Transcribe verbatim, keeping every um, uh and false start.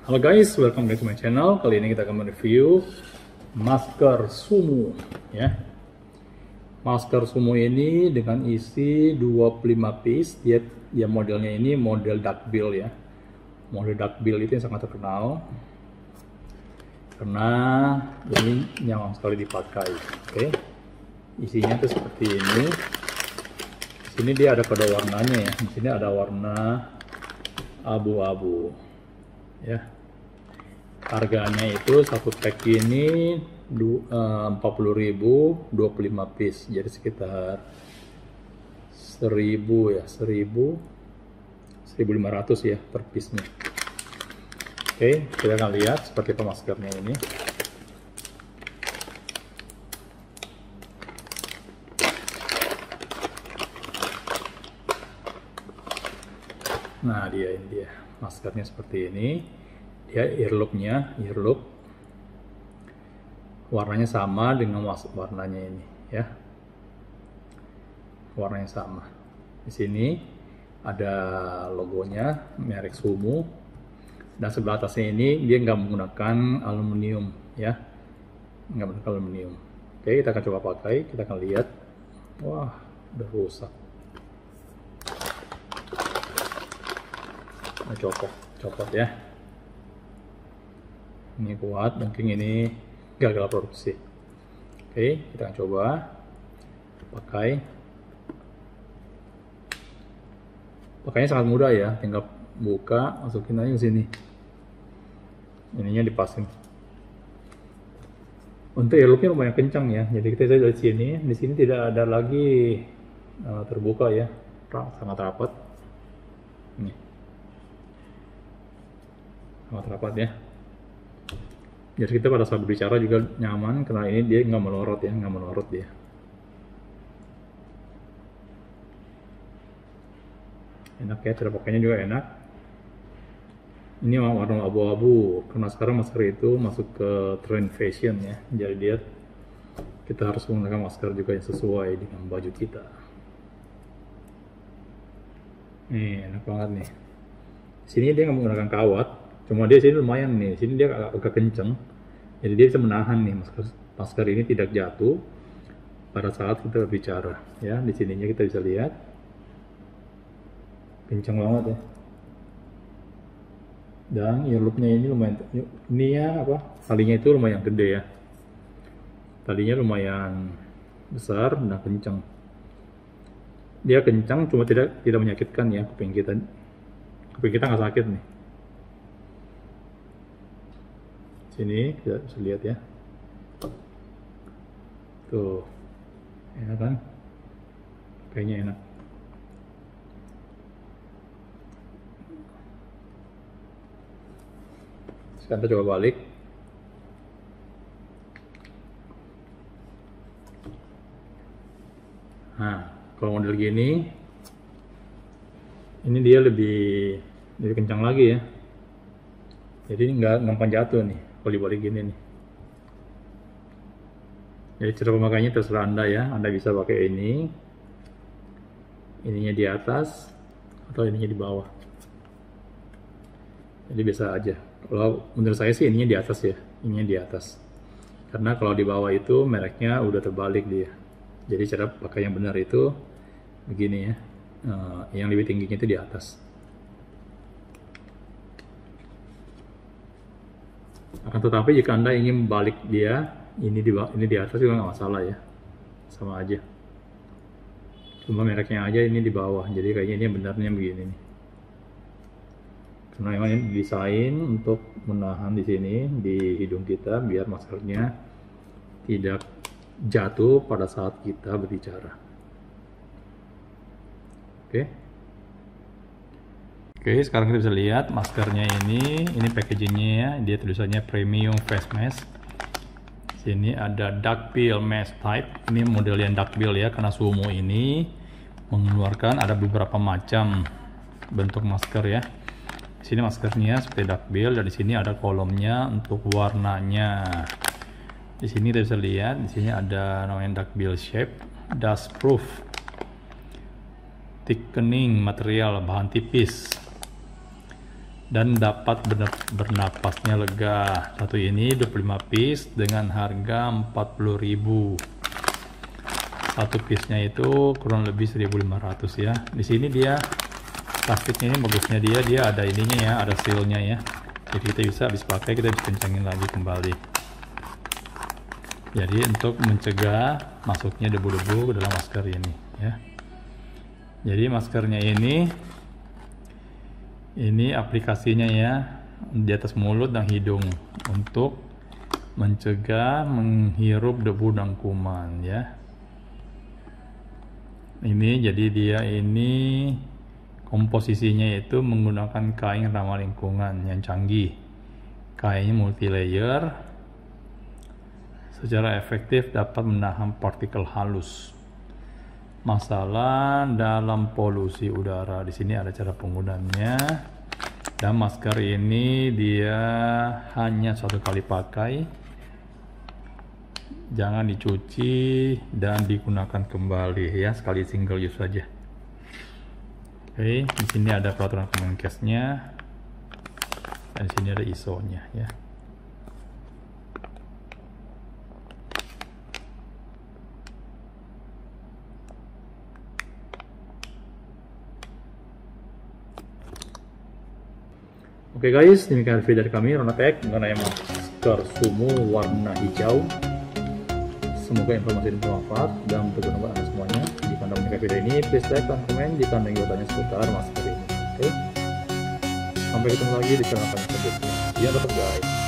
Halo guys, welcome back to my channel. Kali ini kita akan mereview masker Sumo ya. Masker Sumo ini dengan isi dua puluh lima piece. Dia, dia modelnya ini model duckbill ya. Model duckbill itu yang sangat terkenal karena ini nyaman sekali dipakai. Oke, isinya tuh seperti ini. Di sini dia ada kode warnanya ya. Di sini ada warna abu-abu ya. Harganya itu satu pack ini empat puluh ribu, dua puluh lima piece, jadi sekitar seribu ya, seribu seribu lima ratus ya per piece nya. Oke, kita akan lihat seperti apa maskernya ini. Nah, dia ini dia maskernya seperti ini. Dia earlobe-nya, earlobe warnanya sama dengan warnanya ini ya. Warnanya sama. Di sini ada logonya merek Sumo, dan sebelah atasnya ini dia nggak menggunakan aluminium ya, nggak menggunakan aluminium. Oke, kita akan coba pakai, kita akan lihat. Wah, udah rusak. Nah, copot, copot ya. Ini kuat, mungkin ini gagal produksi. Oke, kita akan coba pakai. Pakainya sangat mudah ya, tinggal buka, masukin aja ke sini. Ininya dipasin. Untuk earlobe-nya lumayan kencang ya, jadi kita lihat dari sini. Di sini tidak ada lagi uh, terbuka ya, sangat rapat. Nih, sangat rapat ya. Jadi kita pada saat berbicara juga nyaman karena ini dia nggak melorot ya, nggak melorot dia. Enak ya, cara pakainya juga enak. Ini warna abu-abu karena sekarang masker itu masuk ke trend fashion ya. Jadi dia kita harus menggunakan masker juga yang sesuai dengan baju kita. Nih, enak banget nih. Sini dia nggak menggunakan kawat. Cuma dia sini lumayan nih, sini dia agak, agak kenceng, jadi dia bisa menahan nih masker masker ini tidak jatuh pada saat kita berbicara ya. Di sininya kita bisa lihat kenceng banget ya, dan earlobe-nya ini lumayan, ini ya apa, talinya itu lumayan gede ya, talinya lumayan besar dan kenceng. Dia kencang, cuma tidak tidak menyakitkan ya kuping kita, kuping kita nggak sakit nih. Sini kita bisa lihat ya, tuh enak kan, kayaknya enak. Sekarang kita coba balik. Nah, kalau model gini ini dia lebih lebih kencang lagi ya, jadi nggak gampang jatuh nih kalau dibalik gini nih. Jadi cara pemakaiannya terserah Anda ya. Anda bisa pakai ini, ininya di atas atau ininya di bawah. Jadi biasa aja. Kalau menurut saya sih ininya di atas ya, ininya di atas. Karena kalau di bawah itu mereknya udah terbalik dia. Jadi cara pakai yang benar itu begini ya. Uh, yang lebih tingginya itu di atas. Akan tetapi jika Anda ingin balik dia, ini di ini di atas juga nggak masalah ya, sama aja. Cuma mereknya aja ini di bawah, jadi kayaknya ini benarnya begini nih. Karena memang ini didesain untuk menahan di sini di hidung kita biar maskernya tidak jatuh pada saat kita berbicara. Oke. Oke, sekarang kita bisa lihat maskernya ini, ini packagingnya ya, dia tulisannya premium face mask. Sini ada duckbill mask type, ini model yang duckbill ya, karena Sumo ini mengeluarkan ada beberapa macam bentuk masker ya. Di sini maskernya seperti duckbill, dan di sini ada kolomnya untuk warnanya. Di sini kita bisa lihat, di sini ada namanya duckbill shape, dust proof, thickening material, bahan tipis. dan dapat bernapasnya lega. Satu ini dua puluh lima piece dengan harga empat puluh ribu. Satu piece-nya itu kurang lebih seribu lima ratus ya. Di sini dia plastiknya ini bagusnya dia dia ada ininya ya, ada seal-nya ya. Jadi kita bisa habis pakai kita bisa kencangin lagi kembali. Jadi untuk mencegah masuknya debu-debu ke dalam masker ini ya. Jadi maskernya ini ini aplikasinya ya di atas mulut dan hidung untuk mencegah menghirup debu dan kuman ya. Ini jadi dia ini komposisinya itu menggunakan kain ramah lingkungan yang canggih. Kainnya multi layer, secara efektif dapat menahan partikel halus. Masalah dalam polusi udara, di sini ada cara penggunaannya. Dan masker ini dia hanya satu kali pakai, jangan dicuci dan digunakan kembali ya, sekali single use saja. Oke, di sini ada peraturan Kemenkesnya dan di sini ada I S O-nya ya. Oke guys, demikian video dari kami Ronatech mengenai masker Sumo warna hijau. Semoga informasi ini bermanfaat dan berguna buat Anda semuanya. Jika Anda menyukai video ini, please like dan komen jika Anda ingin bertanya seputar masker ini. Oke, sampai ketemu lagi di channel kami selanjutnya. See you guys.